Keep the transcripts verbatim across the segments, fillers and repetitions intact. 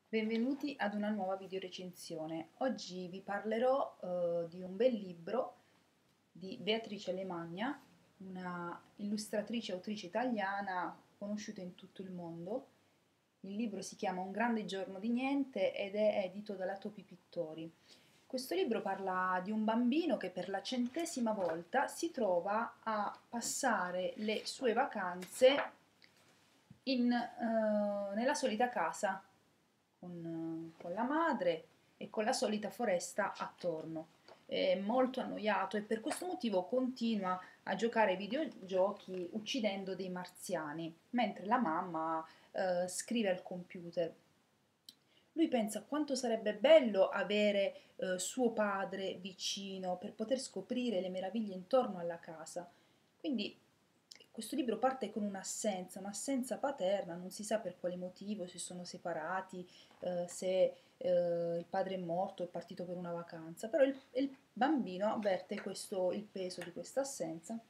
Benvenuti ad una nuova video recensione. Oggi vi parlerò eh, di un bel libro di Beatrice Alemagna, una illustratrice e autrice italiana conosciuta in tutto il mondo. Il libro si chiama Un grande giorno di niente ed è edito dalla Topi Pittori. Questo libro parla di un bambino che per la centesima volta si trova a passare le sue vacanze in, eh, nella solita casa con, con la madre e con la solita foresta attorno. È molto annoiato e per questo motivo continua a giocare ai videogiochi uccidendo dei marziani, mentre la mamma eh, scrive al computer. Lui pensa quanto sarebbe bello avere eh, suo padre vicino per poter scoprire le meraviglie intorno alla casa. Quindi questo libro parte con un'assenza, un'assenza paterna, non si sa per quale motivo, si sono separati, eh, se eh, il padre è morto, è partito per una vacanza, però il, il bambino avverte questo, il peso di questa assenza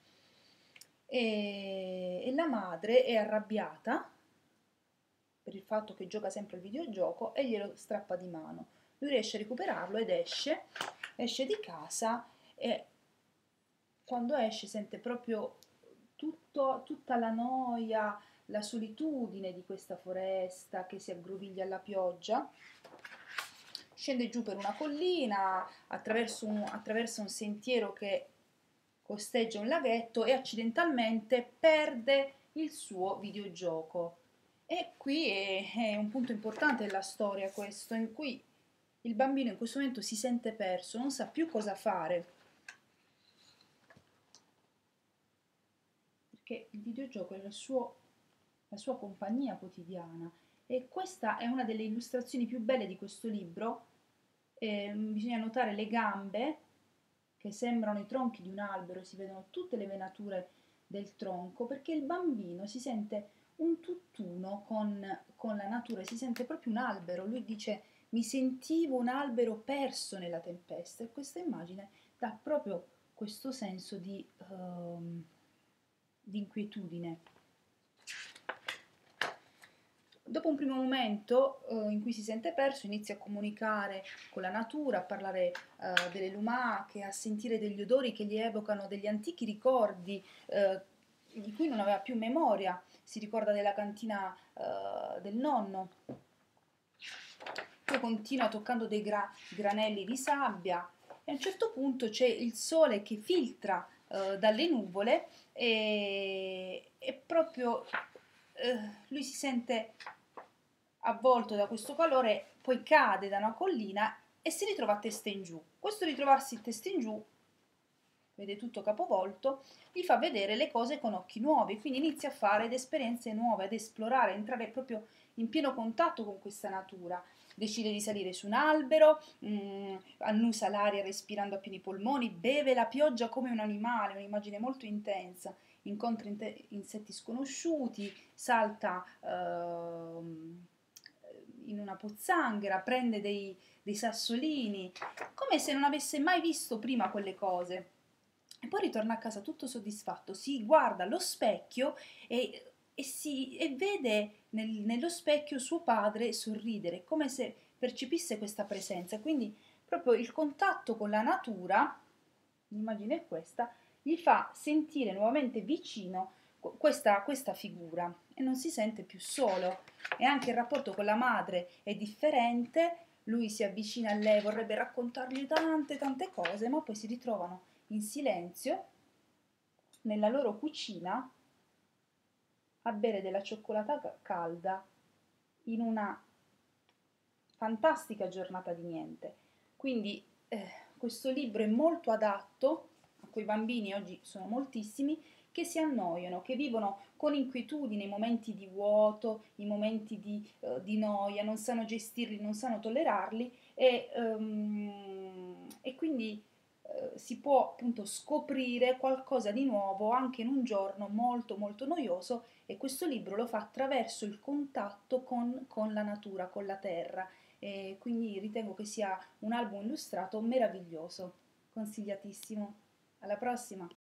e, e la madre è arrabbiata per il fatto che gioca sempre al videogioco e glielo strappa di mano. Lui riesce a recuperarlo ed esce, esce di casa e quando esce sente proprio tutto, tutta la noia, la solitudine di questa foresta che si aggroviglia alla pioggia. Scende giù per una collina, attraverso un, attraverso un sentiero che costeggia un laghetto e accidentalmente perde il suo videogioco. E qui è, è un punto importante della storia questo, in cui il bambino in questo momento si sente perso, non sa più cosa fare, perché il videogioco è il suo, la sua compagnia quotidiana. E questa è una delle illustrazioni più belle di questo libro. Eh, bisogna notare le gambe che sembrano i tronchi di un albero, si vedono tutte le venature del tronco, perché il bambino si sente un tutt'uno con, con la natura, si sente proprio un albero. Lui dice: mi sentivo un albero perso nella tempesta, e questa immagine dà proprio questo senso di, um, di inquietudine. Dopo un primo momento eh, in cui si sente perso, inizia a comunicare con la natura, a parlare eh, delle lumache, a sentire degli odori che gli evocano degli antichi ricordi eh, di cui non aveva più memoria. Si ricorda della cantina eh, del nonno. Poi continua toccando dei gra- granelli di sabbia e a un certo punto c'è il sole che filtra eh, dalle nuvole e, e proprio eh, lui si sente avvolto da questo calore, poi cade da una collina e si ritrova a testa in giù. Questo ritrovarsi a testa in giù, vede tutto capovolto, gli fa vedere le cose con occhi nuovi, quindi inizia a fare ed esperienze nuove, ad esplorare, entrare proprio in pieno contatto con questa natura. Decide di salire su un albero, mh, annusa l'aria respirando a pieni polmoni, beve la pioggia come un animale, un'immagine molto intensa, incontra insetti sconosciuti, salta uh, in una pozzanghera, prende dei, dei sassolini, come se non avesse mai visto prima quelle cose. E poi ritorna a casa tutto soddisfatto, si guarda allo specchio e, e, si, e vede nel, nello specchio suo padre sorridere, come se percepisse questa presenza. Quindi proprio il contatto con la natura, l'immagine è questa, gli fa sentire nuovamente vicino questa, questa figura e non si sente più solo. E anche il rapporto con la madre è differente, lui si avvicina a lei, vorrebbe raccontargli tante tante cose, ma poi si ritrovano in silenzio nella loro cucina a bere della cioccolata calda in una fantastica giornata di niente. Quindi eh, questo libro è molto adatto a quei bambini, oggi sono moltissimi, che si annoiano, che vivono con inquietudine i momenti di vuoto, i momenti di, uh, di noia, non sanno gestirli, non sanno tollerarli e, um, e quindi uh, si può appunto scoprire qualcosa di nuovo anche in un giorno molto molto noioso, e questo libro lo fa attraverso il contatto con, con la natura, con la terra, e quindi ritengo che sia un album illustrato meraviglioso, consigliatissimo. Alla prossima!